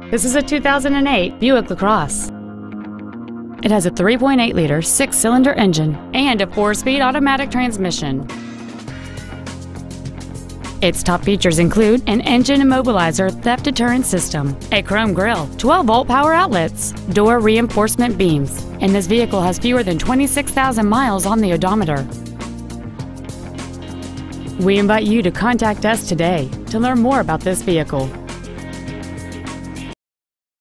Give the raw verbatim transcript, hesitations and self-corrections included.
This is a two thousand eight Buick LaCrosse. It has a three point eight liter six-cylinder engine and a four-speed automatic transmission. Its top features include an engine immobilizer theft deterrent system, a chrome grille, twelve volt power outlets, door reinforcement beams, and this vehicle has fewer than twenty-six thousand miles on the odometer. We invite you to contact us today to learn more about this vehicle.